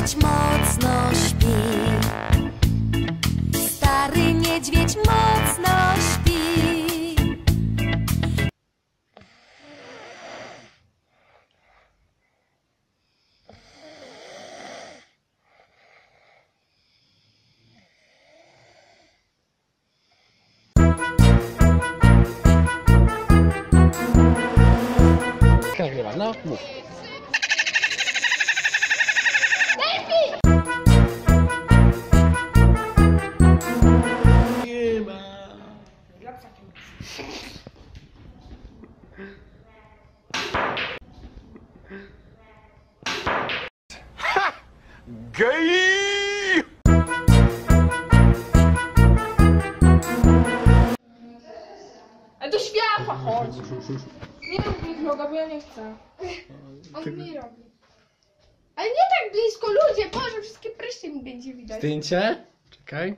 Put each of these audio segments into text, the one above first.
niedźwiedź mocno śpi. Stary niedźwiedź mocno śpi. Nagrywa, no mów. Nie ma. Ha! Gej! Ale do światła chodź! Nie rób mi vloga, bo ja nie chcę. On mi robi. Ale nie tak blisko, ludzie! Boże, wszystkie pryszcze mi będzie widać. Zdjęcie? Czekaj.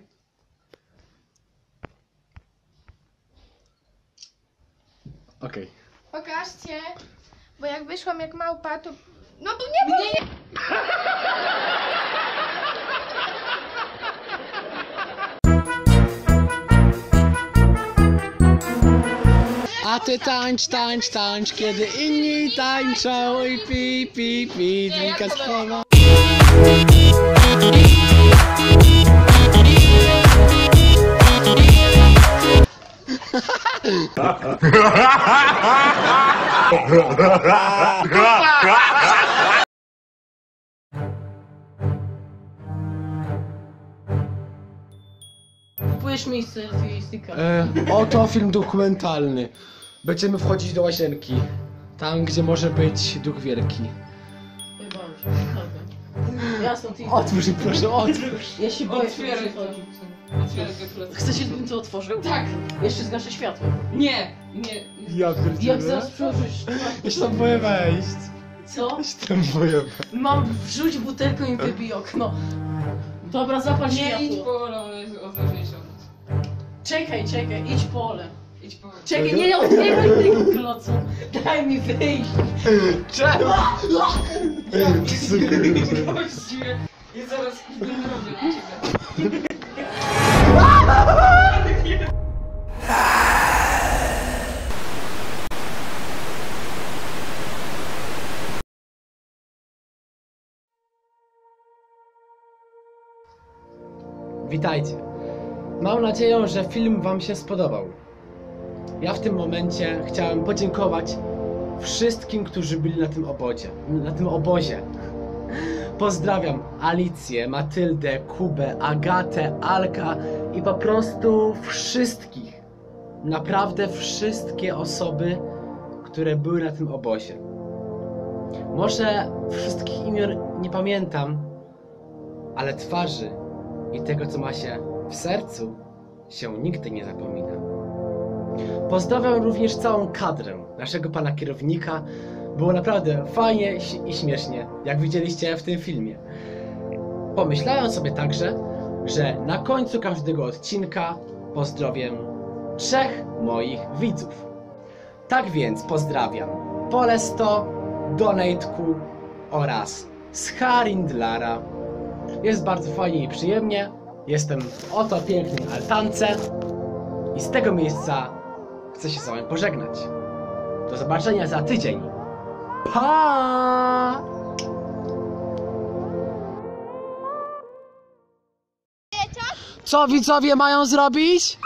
Okej. Pokażcie, bo jak wyszłam jak małpa, to... No bo nie było... A ty tańcz, tańcz, tańcz, kiedy inni tańczą i pi, pi, pi, drinka sprawa. Kupujesz miejsce stika. Oto film dokumentalny. Będziemy wchodzić do łazienki. Tam, gdzie może być Duch Wielki. Bałem się, dobra. Jasno, ty. Otwórz mi proszę, otwórz. Ja się boję, Otwieraj że to. chodzi. Otwieraj gratulacje. Chcecie, żebym to otworzył? Tak. Jeszcze zgaszę światło. Nie, nie. Ja Jak zaraz przyłożysz... Ja się tam boję wejść. Co? Ja się tam boję wejść. Mam wrzuć butelkę i wybij okno. Dobra, zapal Nie idź światło. po rolę, odważniejsze. Czekaj, idź po ole. Idź po... Czekaj, nie otwieraj tego klocu. Daj mi wyjść. Czemu? Właściwie. Ja zaraz będę robił na ciebie. Witajcie. Mam nadzieję, że film wam się spodobał. Ja w tym momencie chciałem podziękować wszystkim, którzy byli na tym obozie. Pozdrawiam Alicję, Matyldę, Kubę, Agatę, Alka i po prostu wszystkich. Naprawdę wszystkie osoby, które były na tym obozie. Może wszystkich imion nie pamiętam, ale twarzy i tego, co ma się w sercu, się nigdy nie zapomina. Pozdrawiam również całą kadrę naszego pana kierownika. Było naprawdę fajnie i śmiesznie, jak widzieliście w tym filmie. Pomyślałem sobie także, że na końcu każdego odcinka pozdrowię 3 moich widzów. Tak więc pozdrawiam Polesto, Donateku oraz Scharindlara. Jest bardzo fajnie i przyjemnie. Jestem w oto pięknej altance i z tego miejsca chcę się z wami pożegnać. Do zobaczenia za tydzień. Pa! Co widzowie mają zrobić?